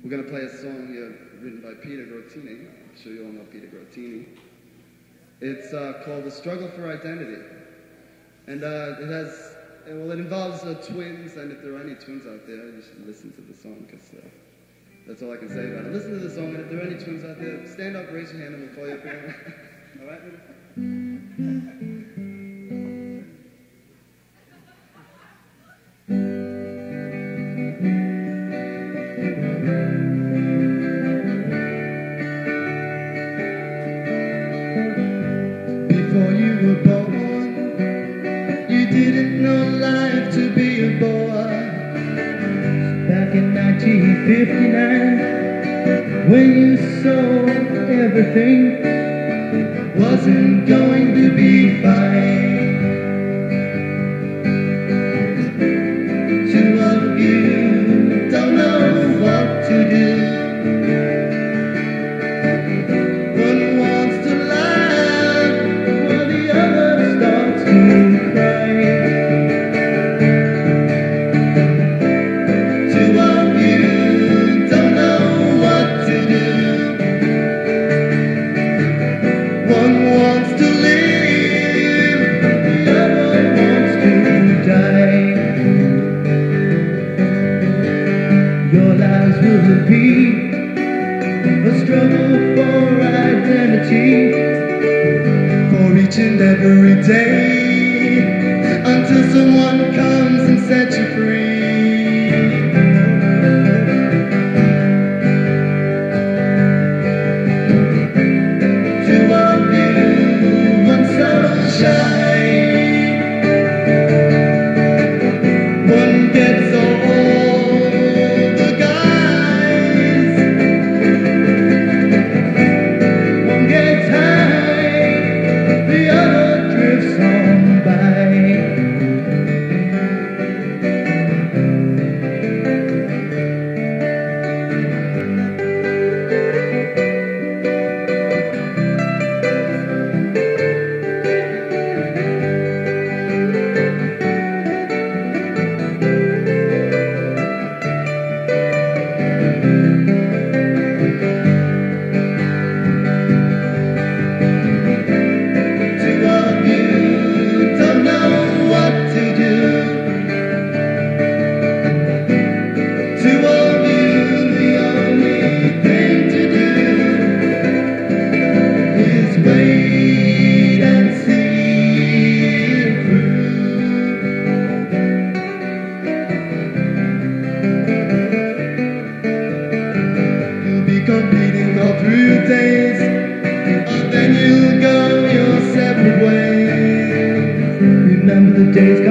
We're going to play a song here written by Peter Grotini. I'm sure you all know Peter Grotini. It's called The Struggle for Identity. And it involves twins, and if there are any twins out there, you should listen to the song, because that's all I can say about it. Listen to the song, and if there are any twins out there, stand up, raise your hand, and we'll call you up again. All right? Before you were born, you didn't know life to be a boy. Back in 1959, when you saw everything wasn't going to be fine. Two of you don't know what to do. One wants to laugh while the other starts to cry. Two of you don't know what to do. One wants to live, the other wants to die. Your lives will be a struggle for identity, for each and every day, until someone comes and sets you free. Two of you want sunshine. One gets all the guys. One gets high, the other drifts on by. Two of you don't know what to do. Two of you, the only thing to do is wait and see it through. You'll be competing all through your days, then you'll go your separate ways. Remember the days